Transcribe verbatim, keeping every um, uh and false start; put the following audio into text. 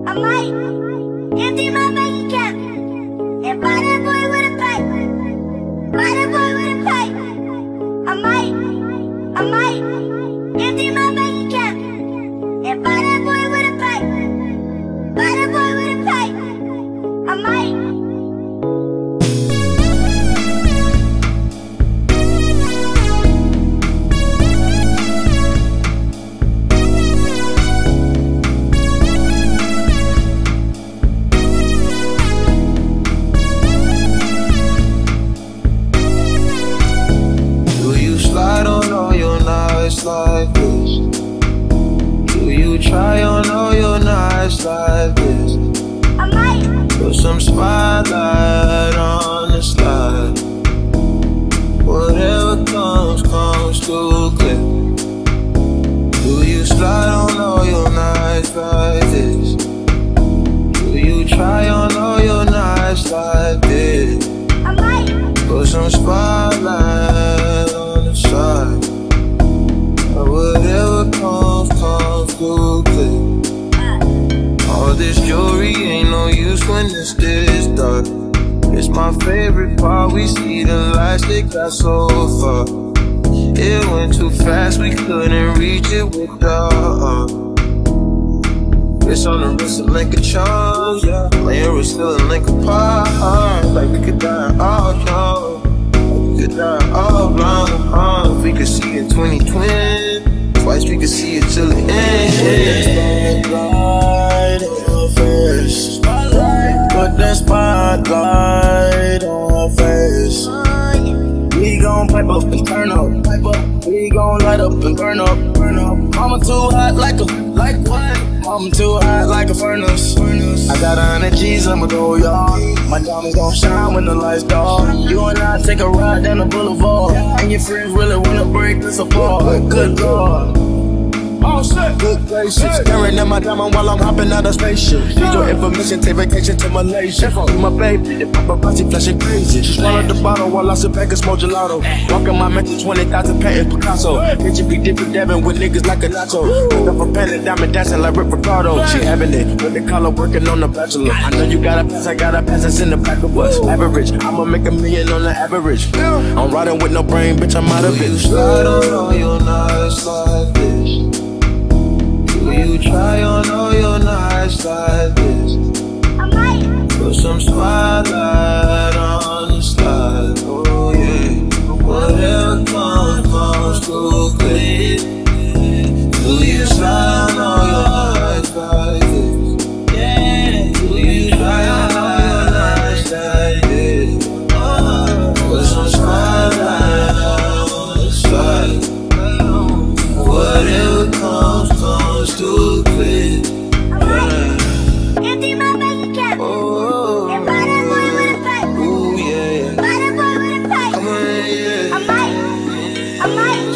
I might empty my bank account and buy that boy with a pipe. Buy that boy with a pipe. I might, I might empty my bank account and buy that boy with a pipe. Buy that boy with a pipe. I might. Like this? Do you try on all your nights like this? I might put some spotlight on the slide. Whatever comes, comes too quick. Do you slide on all your nights like this? Do you try on all your nights like this? I might put some spotlight on the side. Whatever comes, comes too quick. All this jewelry ain't no use when it's this dark. It's my favorite part, we see the lights, they got so far. It went too fast, we couldn't reach it with the It's on the wrist of Lincoln Charms, yeah. Laying was still in Lincoln Park. Like we could die all young, like we could die all blind, uh, if we could see in twenty twenty. Twice we can see it till the end. Spotlight on her face. Put that spotlight on her face. We gon' pipe up and turn up. Pipe up. We gon' light up and burn up. Burn up. Mama too hot like a like what? Mama too hot like a furnace. I got a hundred G's, I'ma go yard. My diamonds gon' shine when the lights dark. You and I take a ride down the boulevard, and your friends really wanna break us apart. Good Lord. Oh shit, good gracious. Staring at my diamond while I'm hopping out of spaceship. Need your information, take vacation to Malaysia. With my baby, the paparazzi flashing crazy. She swallowed the bottle while I sit back and smoke gelato. Walking my mental twenty thousand patent Picasso. Bitch, be different dabbing with niggas like a nacho. Look up a pen and diamond dancing like Rick Ricardo. She having it with the collar working on the bachelor. I know you got a pass, I got a pass, it's in the back of us. Average, I'ma make a million on the average. I'm riding with no brain, bitch, I'm out of it. You slide on all your nights like this? Do you try on all your nights like this? I might put some spotlight on the slide. Oh yeah. Whatever comes, comes too quick. Do you slide on all your nights like this? Yeah. Do you try on all your nights like this? Put some spotlight on the slide. Whatever comes, comes too quick. yeah. Empty my bank account Oh, and buy that boy with a pipe. ooh, yeah. Buy that boy with a pipe. Come on, yeah. I might, I might